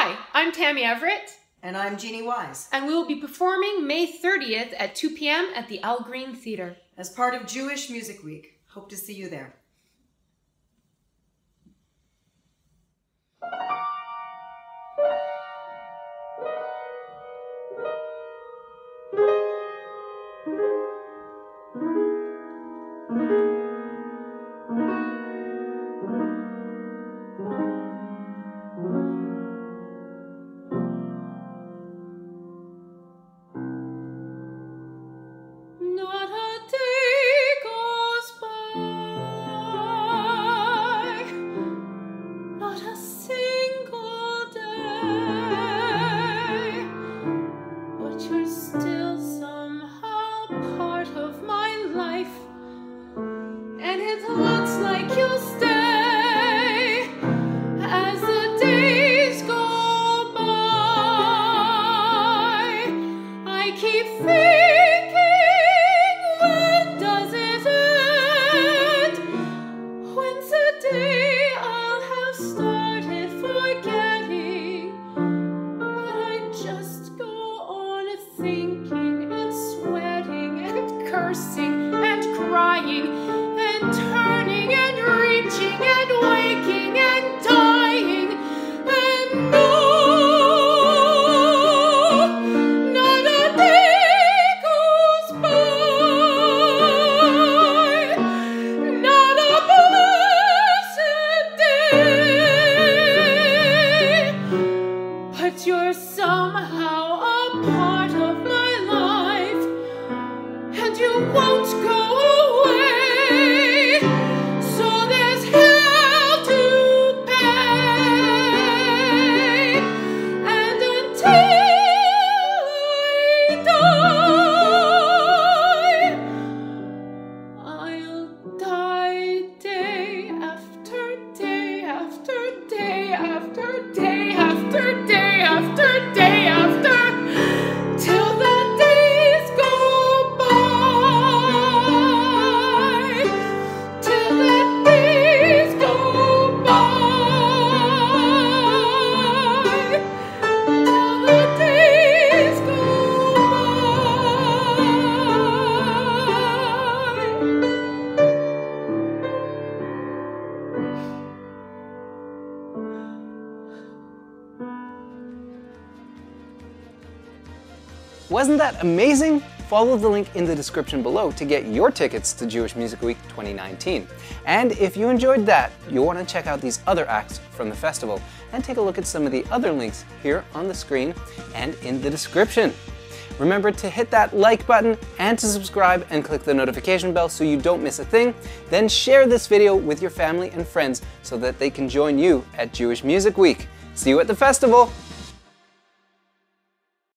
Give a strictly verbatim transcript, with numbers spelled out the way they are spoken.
Hi, I'm Tammy Everett. And I'm Jeannie Wyse. And we will be performing May thirtieth at two p m at the Eli Green Theatre. As part of Jewish Music Week. Hope to see you there. Wasn't that amazing? Follow the link in the description below to get your tickets to Jewish Music Week twenty nineteen. And if you enjoyed that, you'll want to check out these other acts from the festival and take a look at some of the other links here on the screen and in the description. Remember to hit that like button and to subscribe and click the notification bell so you don't miss a thing. Then share this video with your family and friends so that they can join you at Jewish Music Week. See you at the festival!